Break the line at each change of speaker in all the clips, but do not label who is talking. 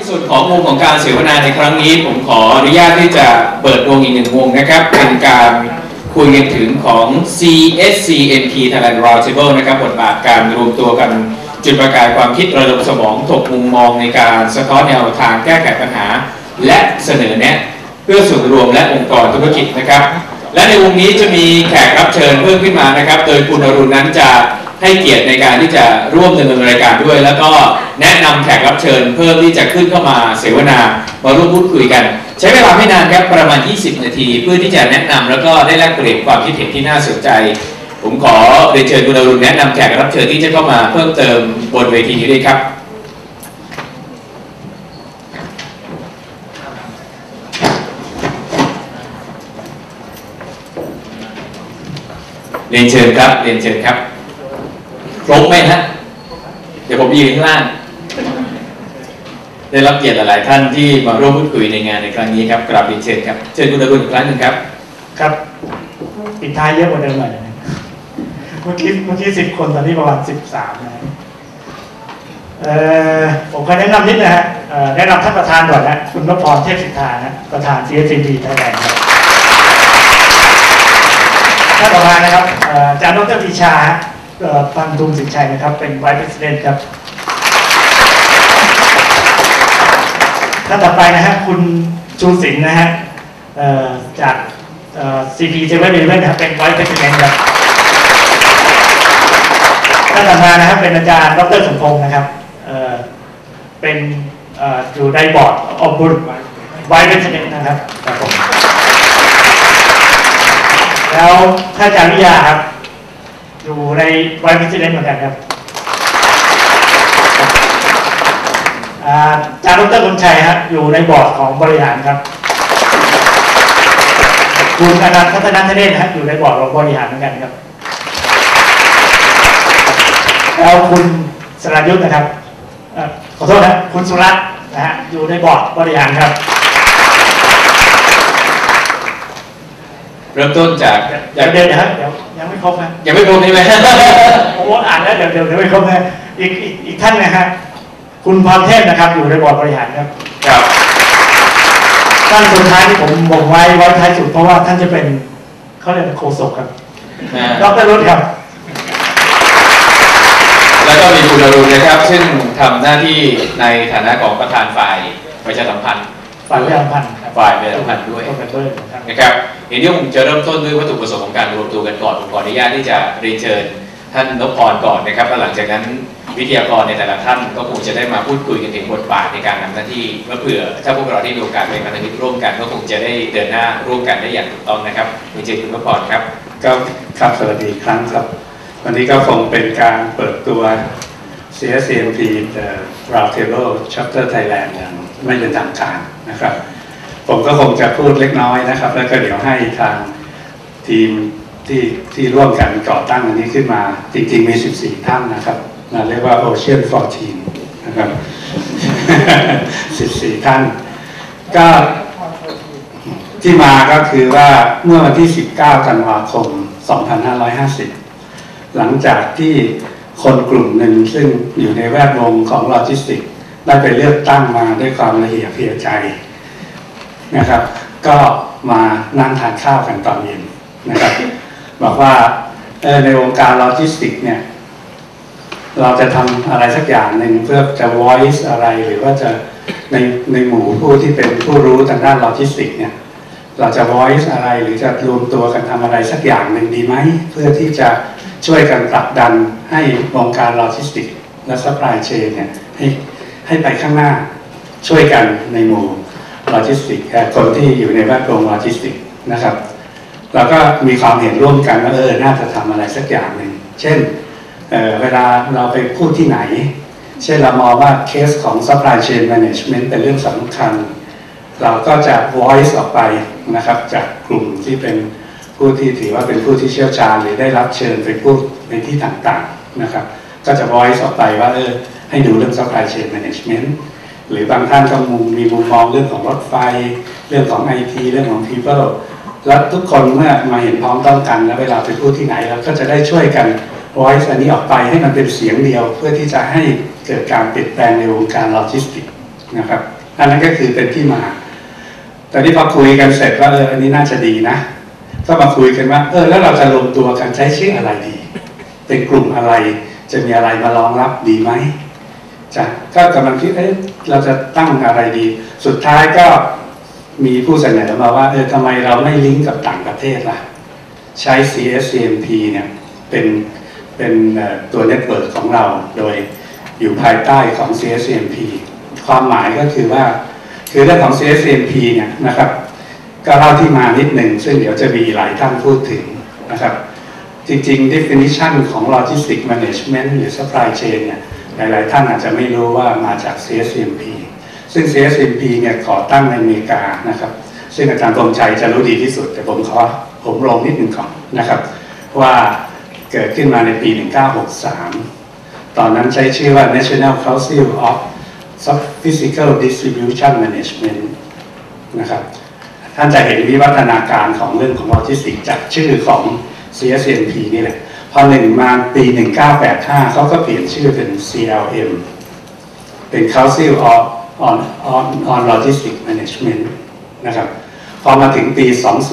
ส่วนของวงของการเสวนาในครั้งนี้ผมขออนุญาตที่จะเปิดวงอีกหนึ่งวงนะครับเป็นการคุยกันถึงของ CSCMP Thailand Roundtable นะครับบทบาทการรวมตัวกันจุดประกายความคิดระดมสมองถกมุมมองในการสะท้อนแนวทางแก้ไขปัญหาและเสนอแนะเพื่อส่วนรวมและองค์กรธุรกิจนะครับและในวงนี้จะมีแขกรับเชิญเพิ่มขึ้นมานะครับโดยคุณอรุณนั้นจะให้เกียรติในการที่จะร่วมดำเนินรายการด้วยแล้วก็แนะนำแขกรับเชิญเพิ่มที่จะขึ้นเข้ามาเสวนามาร่วมพูดคุยกันใช้เวลาไม่นานครับประมาณ20นาทีเพื่อที่จะแนะนำแล้วก็ได้แลกเปลี่ยนความคิดเห็นที่น่าสนใจผมขอเรียนเชิญคุณอรุณแนะนำแขกรับเชิญที่จะเข้ามาเพิ่มเติมบนเวทีนี้ด้วยครับเรียนเชิญครับเรียนเชิญครับครบไหมฮะเดี๋ยวผมยืนข้างล่างได้รับเกียรติหลายท่านที่มาร่วมพูดคุยในงานในครั้งนี้ครับกราบเรียนเชิญครับเชิญคุณอรุณอีกครั้งหนึ่งครับ
ครับปิดท้ายเยอะกว่าเดิมหน่อยนะเมื่อกี้10 คนตอนนี้ประมาณ13นะผมขอแนะนำนิดนะฮะแนะนำท่านประธานก่อนนะคุณนพพรเทพสิทธานะประธาน CSCMP Thailand ครับท่านต่อมานะครับอาจารย์ดร.ปรีชาพันธุมสินชัยนะครับเป็น Vice President ครับท่านต่อไปนะฮะคุณชูศิลป์นะฮะจากCP711 นะครับเป็น Vice President ครับท่านต่อมานะครับเป็นอาจารย์ดร.สมพงษ์นะครับเป็นอยู่ในบอร์ดof Vice President นะครับครับผมแล้วท่านอาจารย์วิทยาครับอยู่ในVice Presidentเหมือนกันครับอาจารย์ดร.บุญชัยครับอยู่ในบอร์ดของบริหารครับคุณอนันต์พัฒนาธเนศนะครับอยู่ในบอร์ดของบริหารเหมือนกันครับแล้วคุณสรายุทธนะครับขอโทษนะคุณสุรัตน์นะฮะอยู่ในบอร์ดบริหารครับ
เริ่มต้นจาก
เดี๋ยวนะครับเดี๋ยวยังไม่ครบนะ
ยังไม่ครบใช่ไหม
ผมอ่านแล้วเดี๋ยวไม่ครบนะอีกท่านนะฮะคุณพรเทพนะครับอยู่ในบอร์ดบริหารครับ
ครับ
ท่านสุดท้ายที่ผมบอกไว้ท้ายสุดเพราะว่าท่านจะเป็นเขาเรียกโฆษกครับดร.รุตครับ
แล้วก็มีคุณอรุณนะครับซึ่งทำหน้าที่ในฐานะของประธานฝ่ายประชาสัมพันธ์
ฝ่ายประชาสัมพันธ์
ด้วยนะครับเห็นที่ผมจะเริ่มต้นด้วยวัตถุประสงค์ของการรวมตัวกันก่อนผมขออนุญาตที่จะเรียนเชิญท่านนพพรก่อนนะครับแล้วหลังจากนั้นวิทยากรในแต่ละท่านก็คงจะได้มาพูดคุยกันถึงบทบาทในการทำหน้าที่เพื่อเผื่อถ้าพวกเราได้มีโอกาสเป็นพันธมิตรร่วมกันก็คงจะได้เดินหน้าร่วมกันได้อย่างถูกต้องนะครับเรียนเชิญคุณนพพรครับ
ก็ครับสวัสดีครั้งครับวันนี้ก็คงเป็นการเปิดตัว CSCMP Roundtable Chapter Thailand อย่างไม่เป็นทางการนะครับผมก็คงจะพูดเล็กน้อยนะครับแล้วก็เดี๋ยวให้ทางทีมที่ร่วมกันก่อตั้งอันนี้ขึ้นมาจริงๆมี14ท่านนะครับเรียกว่า Ocean 14นะครับ14ท่านก็ที่มาก็คือว่าเมื่อวันที่19ธันวาคม2550หลังจากที่คนกลุ่มหนึ่งซึ่งอยู่ในแวดวงของโลจิสติกส์ได้ไปเลือกตั้งมาด้วยความละเอียดเพลียใจนะครับก็มานั่งทานข้าวกันตอนเย็นนะครับบอกว่าในวงการโลจิสติกส์เนี่ยเราจะทำอะไรสักอย่างหนึ่งเพื่อจะ voice อะไรหรือว่าจะในหมู่ผู้ที่เป็นผู้รู้ทางด้านโลจิสติกส์เนี่ยเราจะ voice อะไรหรือจะรวมตัวกันทำอะไรสักอย่างหนึ่งดีไหมเพื่อที่จะช่วยกันผลักดันให้วงการโลจิสติกส์และ supply chain เนี่ยให้ไปข้างหน้าช่วยกันในหมู่โลจิสติกส์คนที่อยู่ในแวดวงโลจิสติกส์นะครับเราก็มีความเห็นร่วมกันว่าน่าจะทำอะไรสักอย่างหนึ่งเช่นเวลาเราไปพูดที่ไหนเช่นเรามองว่าเคสของ supply chain management เป็นเรื่องสำคัญเราก็จะ voice ออกไปนะครับจากกลุ่มที่เป็นผู้ที่ถือว่าเป็นผู้ที่เชี่ยวชาญหรือได้รับเชิญไปพูดในที่ต่างๆนะครับก็จะ voice ออกไปว่าให้ดูเรื่อง supply chain management หรือบางท่านก็มีมุมมองเรื่องของรถไฟเรื่องของ IT เรื่องของ people แล้วทุกคนเมื่อมาเห็นพ้องต้องกันแล้วเวลาไปพูดที่ไหนเราก็จะได้ช่วยกัน voice อันนี้ออกไปให้มันเป็นเสียงเดียวเพื่อที่จะให้เกิดการเปลี่ยนแปลงในวงการโลจิสติกส์นะครับอันนั้นก็คือเป็นที่มาแต่ที่พอคุยกันเสร็จว่าอันนี้น่าจะดีนะก็มาคุยกันว่าแล้วเราจะรวมตัวกันใช้ชื่ออะไรดีเป็นกลุ่มอะไรจะมีอะไรมารองรับดีไหมก็กำลังคิดเราจะตั้งอะไรดีสุดท้ายก็มีผู้เสนอมาว่าทำไมเราไม่ลิงก์กับต่างประเทศล่ะใช้ CSCMP เนี่ยเป็นตัวเน็ตเวิร์กของเราโดยอยู่ภายใต้ของ CSCMP ความหมายก็คือว่าคือเรื่องของ CSCMP เนี่ยนะครับก็เล่าที่มานิดหนึ่งซึ่งเดี๋ยวจะมีหลายท่านพูดถึงนะครับจริงๆ definition ของ logistic management หรือ supply chain เนี่ยหลายๆท่านอาจจะไม่รู้ว่ามาจาก CSCMP ซึ่ง CSCMP เนี่ยก่อตั้งในอเมริกานะครับซึ่งอาจารย์ธงชัยจะรู้ดีที่สุดแต่ผมลงนิดหนึ่งก่อนนะครับว่าเกิดขึ้นมาในปี 1963 ตอนนั้นใช้ชื่อว่า National Council of Physical Distribution Management นะครับท่านจะเห็นวิวัฒนาการของเรื่องของโลจิสติกส์จากชื่อของ CSCMP นี่แหละพอมาปี 1985 เขาก็เปลี่ยนชื่อเป็น CLM เป็น Council on Logistics Management นะครับพอมาถึงปี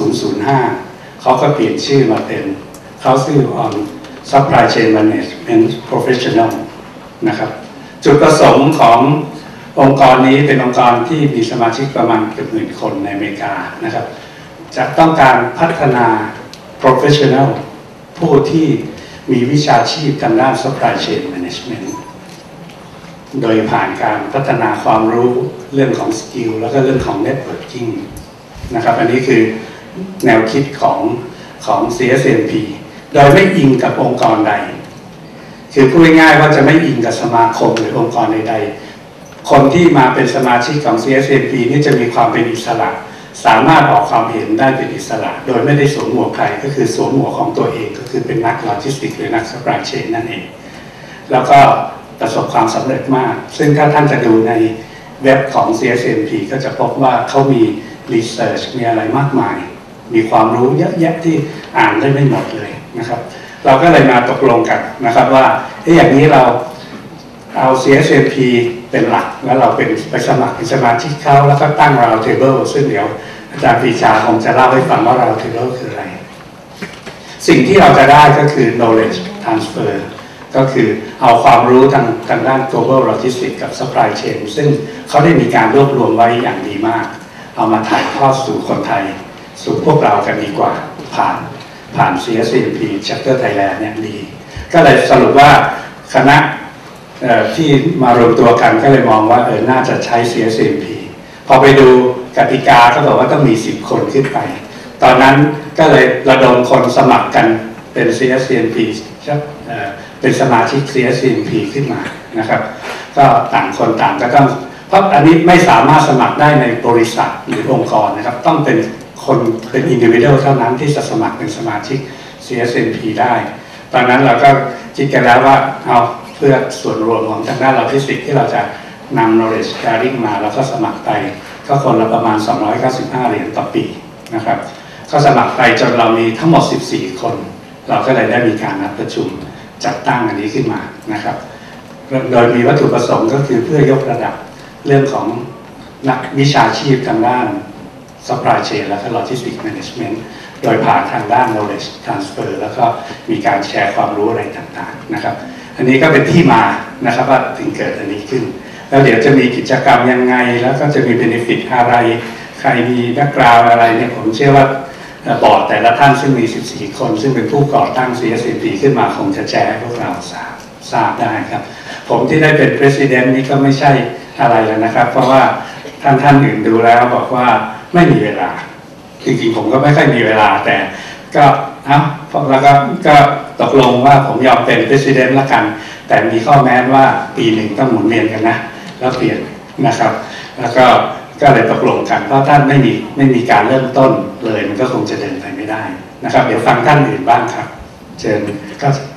2005 เขาก็เปลี่ยนชื่อมาเป็น Council on Supply Chain Management Professional นะครับจุดประสงค์ขององค์กรนี้เป็นองค์กรที่มีสมาชิกประมาณเกือบ10,000 คนในอเมริกานะครับจะต้องการพัฒนา Professional ผู้ที่มีวิชาชีพทางด้าน Supply Chain Management โดยผ่านการพัฒนาความรู้เรื่องของสกิลแล้วก็เรื่องของ Networking นะครับอันนี้คือแนวคิดของ CSCMP โดยไม่อิงกับองค์กรใดคือพูดง่ายๆว่าจะไม่อิงกับสมาคมหรือองค์กรใดๆคนที่มาเป็นสมาชิกของ CSCMP นี่จะมีความเป็นอิสระสามารถออกความเห็นได้เป็นอิสระโดยไม่ได้สวมหมวกใครก็คือสวมหมวกของตัวเองก็คือเป็นนักโลจิสติกส์หรือนัก supply chain นั่นเองแล้วก็ประสบความสำเร็จมากซึ่งถ้าท่านจะดูในเว็บของ CSCMP ก็จะพบว่าเขามี research มีอะไรมากมายมีความรู้เยอะแยะที่อ่านได้ไม่หมดเลยนะครับเราก็เลยมาตกลงกันนะครับว่าอย่างนี้เราเอา CSCMP เป็นหลักแล้วเราไปสมัครเป็นสมาชิกเขาแล้วก็ตั้ง round table ซึ่งเดี๋ยวอาจารย์ปรีชาคงจะเล่าให้ฟังว่า round table คืออะไรสิ่งที่เราจะได้ก็คือ knowledge transfer ก็คือเอาความรู้ทางด้าน global logistics กับ supply chain ซึ่งเขาได้มีการรวบรวมไว้อย่างดีมากเอามาถ่ายทอดสู่คนไทยสู่พวกเรากันดีกว่าผ่าน CSCMP Chapter Thailand เนี่ยดีก็เลยสรุปว่าคณะที่มารวมตัวกันก็เลยมองว่าน่าจะใช้ CSCMP พอไปดูกติกาก็บอกว่าต้องมี10 คนขึ้นไปตอนนั้นก็เลยระดมคนสมัครกันเป็น CSCMP เป็นสมาชิก CSCMP ขึ้นมานะครับก็ต่างคนต่างก็ต้องเพราะอันนี้ไม่สามารถสมัครได้ในบริษัทหรือองค์กรนะครับต้องเป็นคนเป็น individual เท่านั้นที่จะสมัครเป็นสมาชิก CSCMP ได้ตอนนั้นเราก็คิดกันแล้วว่าเอาเพื่อส่วนรวมของทางด้านโลจิสติกส์ที่เราจะนำ knowledge sharing มาแล้วก็สมัครไปก็คนละประมาณ295 เหรียญต่อปีนะครับก็สมัครไปจนเรามีทั้งหมด14 คนเราก็เลยได้มีการนัดประชุมจัดตั้งอันนี้ขึ้นมานะครับโดยมีวัตถุประสงค์ก็คือเพื่อยกระดับเรื่องของนักวิชาชีพทางด้าน supply chain และ logistics management โดยผ่านทางด้าน knowledge transfer แล้วก็มีการแชร์ความรู้อะไรต่างๆนะครับอันนี้ก็เป็นที่มานะครับว่าถึงเกิดอันนี้ขึ้นแล้วเดี๋ยวจะมีกิจกรรมยังไงแล้วก็จะมี benefit อะไรใครมี background อะไรเนี่ยผมเชื่อว่าบอร์ดแต่ละท่านซึ่งมี14 คนซึ่งเป็นผู้ก่อตั้ง CSCMP ขึ้นมาคงจะแชร์ให้พวกเราทราบได้ครับผมที่ได้เป็น president นี่ก็ไม่ใช่อะไรแล้วนะครับเพราะว่าท่านอื่นดูแล้วบอกว่าไม่มีเวลาจริงๆผมก็ไม่ค่อยมีเวลาแต่ก็แล้วก็ตกลงว่าผมยอมเป็น president ละกันแต่มีข้อแม้ว่าปีหนึ่งต้องหมุนเวียนกันนะแล้วเปลี่ยนนะครับแล้วก็เลยตกลงกันเพราะท่านไม่มีการเริ่มต้นเลยมันก็คงจะเดินไปไม่ได้นะครับเดี๋ยวฟังท่านอื่นบ้างครับเชิญก็